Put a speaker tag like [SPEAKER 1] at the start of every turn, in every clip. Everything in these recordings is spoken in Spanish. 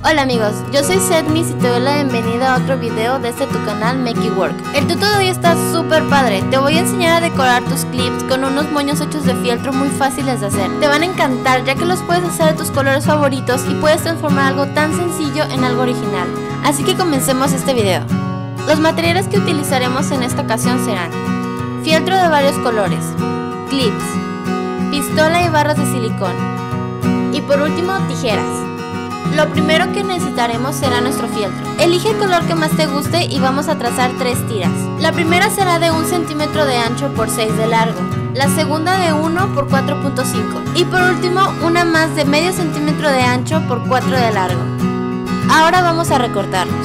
[SPEAKER 1] Hola amigos, yo soy Sedmis y te doy la bienvenida a otro video desde tu canal Make It Work. El tuto de hoy está súper padre. Te voy a enseñar a decorar tus clips con unos moños hechos de fieltro muy fáciles de hacer. Te van a encantar ya que los puedes hacer de tus colores favoritos y puedes transformar algo tan sencillo en algo original. Así que comencemos este video. Los materiales que utilizaremos en esta ocasión serán fieltro de varios colores, clips, pistola y barras de silicón y por último tijeras. Lo primero que necesitaremos será nuestro fieltro. Elige el color que más te guste y vamos a trazar 3 tiras. La primera será de 1 centímetro de ancho por 6 de largo. La segunda de 1 por 4.5. Y por último una más de medio centímetro de ancho por 4 de largo. Ahora vamos a recortarlos.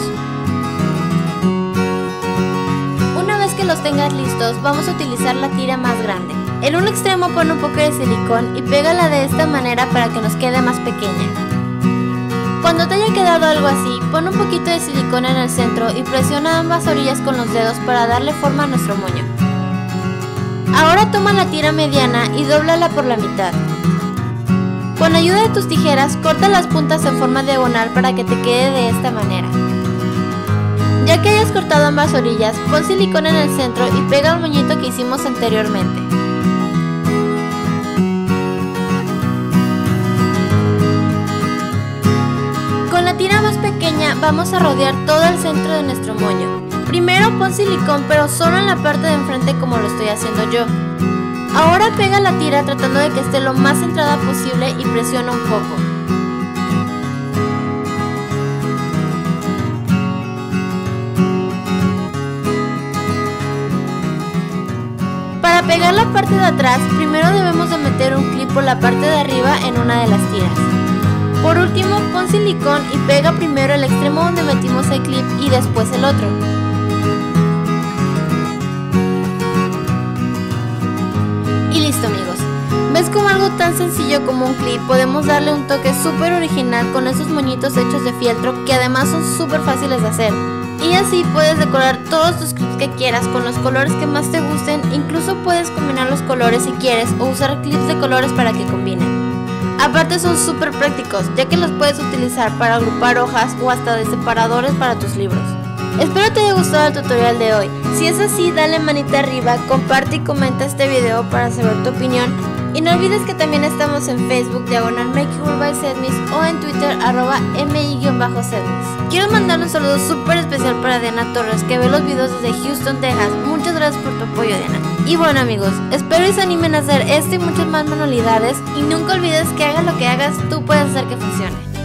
[SPEAKER 1] Una vez que los tengas listos, vamos a utilizar la tira más grande. En un extremo pon un poco de silicón y pégala de esta manera para que nos quede más pequeña. Cuando te haya quedado algo así, pon un poquito de silicón en el centro y presiona ambas orillas con los dedos para darle forma a nuestro moño. Ahora toma la tira mediana y dóblala por la mitad. Con ayuda de tus tijeras, corta las puntas en forma diagonal para que te quede de esta manera. Ya que hayas cortado ambas orillas, pon silicón en el centro y pega el moñito que hicimos anteriormente. Con la tira más pequeña vamos a rodear todo el centro de nuestro moño. Primero pon silicón pero solo en la parte de enfrente como lo estoy haciendo yo. Ahora pega la tira tratando de que esté lo más centrada posible y presiona un poco. Para pegar la parte de atrás, primero debemos de meter un clip por la parte de arriba en una de las tiras. Por último, pon silicón y pega primero el extremo donde metimos el clip y después el otro. Y listo amigos. ¿Ves cómo algo tan sencillo como un clip podemos darle un toque súper original con esos moñitos hechos de fieltro que además son súper fáciles de hacer? Y así puedes decorar todos tus clips que quieras con los colores que más te gusten, incluso puedes combinar los colores si quieres o usar clips de colores para que combinen. Aparte son súper prácticos, ya que los puedes utilizar para agrupar hojas o hasta de separadores para tus libros. Espero te haya gustado el tutorial de hoy. Si es así, dale manita arriba, comparte y comenta este video para saber tu opinión. Y no olvides que también estamos en Facebook, /Make It Work by Sedmis o en Twitter, @mi_sedmis. Quiero mandar un saludo súper especial para Diana Torres, que ve los videos desde Houston, Texas. Muchas gracias por tu apoyo, Diana. Y bueno amigos, espero y se animen a hacer esto y muchas más manualidades. Y nunca olvides que hagas lo que hagas, tú puedes hacer que funcione.